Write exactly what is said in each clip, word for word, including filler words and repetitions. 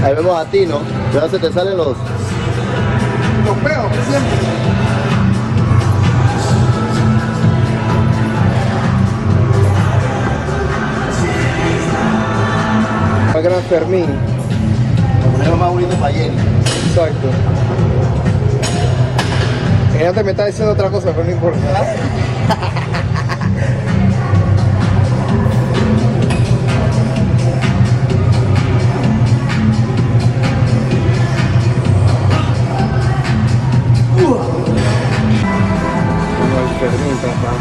Ahí vemos a Tino. Ya se te salen los... Los peos, siempre. Más gran Fermín. Lo ponemos más bonito para Jenny. Exacto. Y antes me está diciendo otra cosa, pero no importa. Fermín, papá.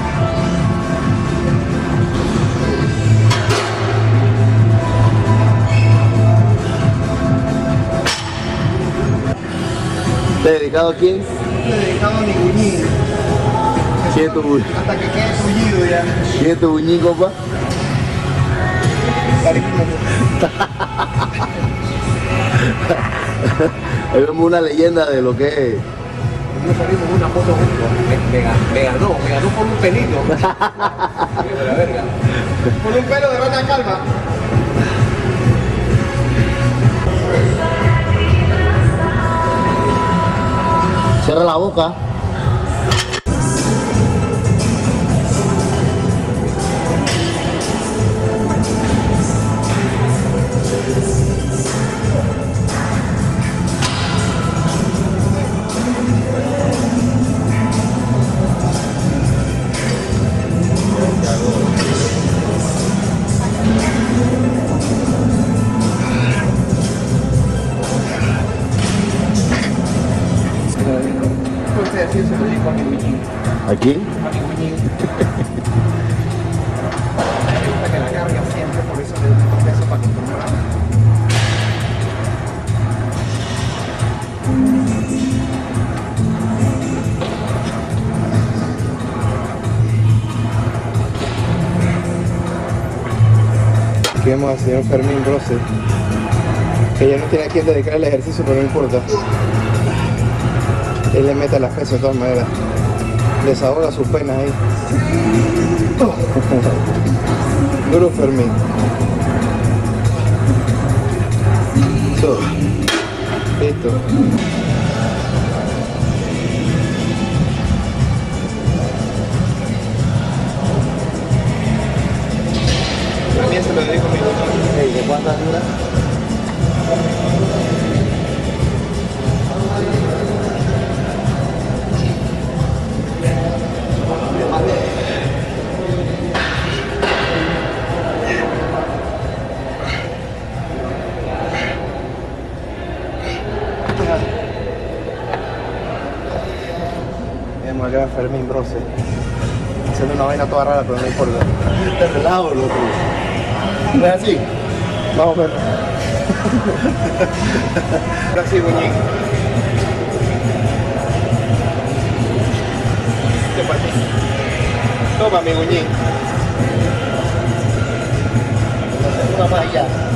¿Te dedicado a quién? Le he dedicado a mi buñín. ¿Quién es tu buñín? Hasta que quede tullido ya. ¿Quién es tu buñín, compa? Ahí vemos una leyenda de lo que es. Nos salimos una foto juntos. Me, me, gan- me ganó, me ganó por un pelito. De la verga. Con un pelo de rana calva. Cierra la boca. Pues así se lo digo a mi buñín. Aquí. A mi buñín. Me gusta que la carga siempre, por eso le doy un peso para que coma. Aquí vemos al señor Fermín Brose, que ya no tiene a quien dedicar el ejercicio, pero no importa. Él le mete las pesas de todas maneras. Desahoga sus penas ahí. Duro Fermín. So, listo. También se lo dedico a mi buñín. Hey, ¿de cuántas dura? Vemos acá a Fermín Brose haciendo una vaina toda rara, pero no importa. Te relajo, loco. ¿No es así? Vamos a ver. Ahora sí, buñín. Este para ti. Toma mi buñín. Una más y ya.